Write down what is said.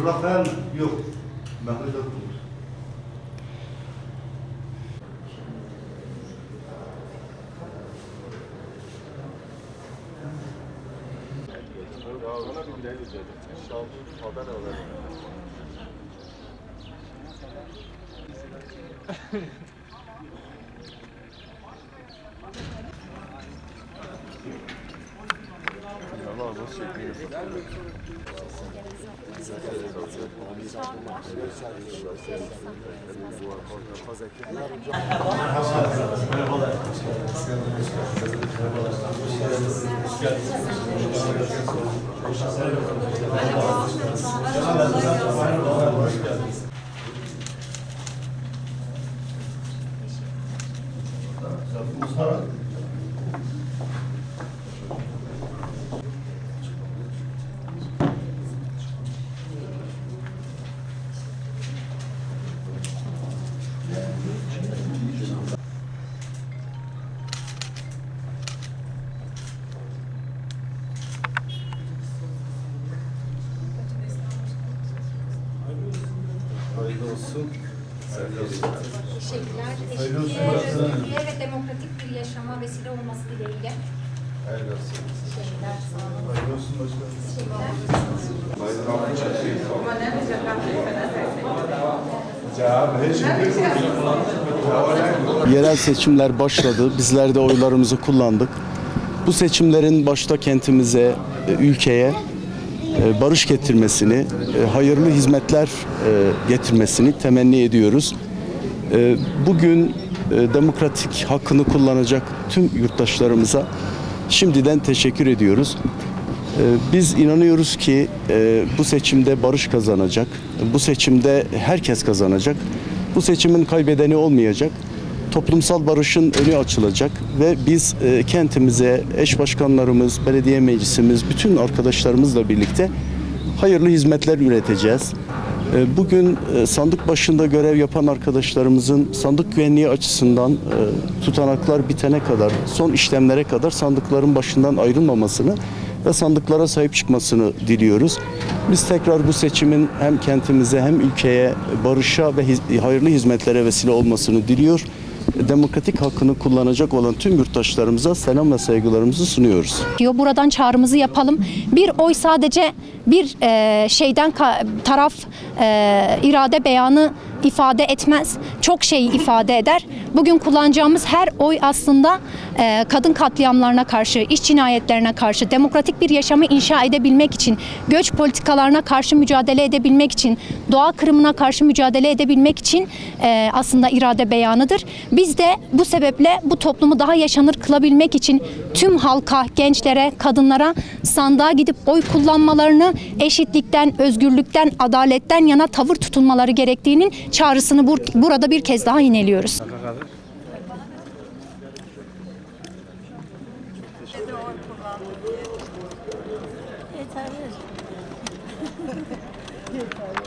Abdullah Kaya mı? Yok. Mehmet Akbulut. Hayırlı olsun. Teşekkürler. Eşitliğe ve demokratik bir yaşama vesile olması dileğiyle. Hayırlı olsun. Teşekkürler. Sağ olun. Hayırlı olsun başkanım. Teşekkürler. Yerel seçimler başladı. Bizler de oylarımızı kullandık. Bu seçimlerin başta kentimize, ülkeye barış getirmesini, hayırlı hizmetler getirmesini temenni ediyoruz. Bugün demokratik hakkını kullanacak tüm yurttaşlarımıza şimdiden teşekkür ediyoruz. Biz inanıyoruz ki bu seçimde barış kazanacak. Bu seçimde herkes kazanacak. Bu seçimin kaybedeni olmayacak. Toplumsal barışın önü açılacak ve biz kentimize, eş başkanlarımız, belediye meclisimiz, bütün arkadaşlarımızla birlikte hayırlı hizmetler üreteceğiz. Bugün sandık başında görev yapan arkadaşlarımızın sandık güvenliği açısından tutanaklar bitene kadar, son işlemlere kadar sandıkların başından ayrılmamasını ve sandıklara sahip çıkmasını diliyoruz. Biz tekrar bu seçimin hem kentimize hem ülkeye barışa ve hayırlı hizmetlere vesile olmasını diliyor. Demokratik hakkını kullanacak olan tüm yurttaşlarımıza selam ve saygılarımızı sunuyoruz. Buradan çağrımızı yapalım. Bir oy sadece bir taraf irade beyanı ifade etmez. Çok şey ifade eder. Bugün kullanacağımız her oy aslında kadın katliamlarına karşı, iş cinayetlerine karşı, demokratik bir yaşamı inşa edebilmek için, göç politikalarına karşı mücadele edebilmek için, doğa kırımına karşı mücadele edebilmek için aslında irade beyanıdır. Biz de bu sebeple bu toplumu daha yaşanır kılabilmek için tüm halka, gençlere, kadınlara sandığa gidip oy kullanmalarını, eşitlikten, özgürlükten, adaletten yana tavır tutunmaları gerektiğinin çağrısını burada bir kez daha yineliyoruz. Yeterli.